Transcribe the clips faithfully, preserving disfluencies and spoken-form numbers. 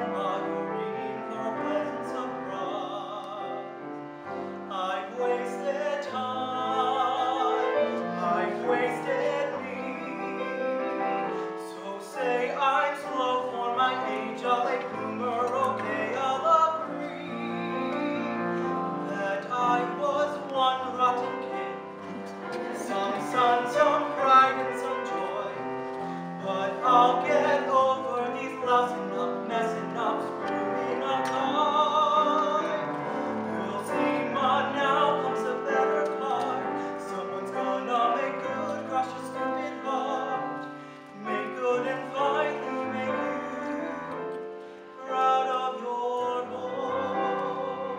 admiring for a pleasant surprise. I've wasted time, I've wasted me. So say I'm slow for my age, a late bloomer, okay, I'll agree that I was one rotten kid. Some sun, some pride, and some joy. But I'll get over these lousing up, messing up, screwing up time. You'll see, ma, now comes a better part. Someone's gonna make good, crush your stupid heart. Make good and finally make you proud of your boy.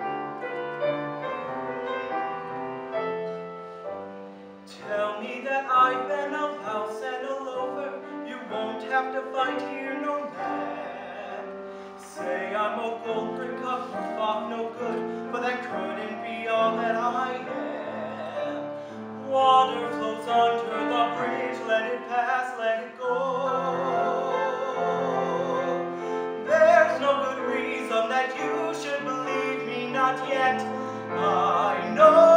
Tell me that I've been a louse and a loafer. You won't have to fight here, no man. Say I'm a gold brick up, roof off, no good, but that couldn't be all that I am. Water flows under the bridge, let it pass, let it go. There's no good reason that you should believe me, not yet. I know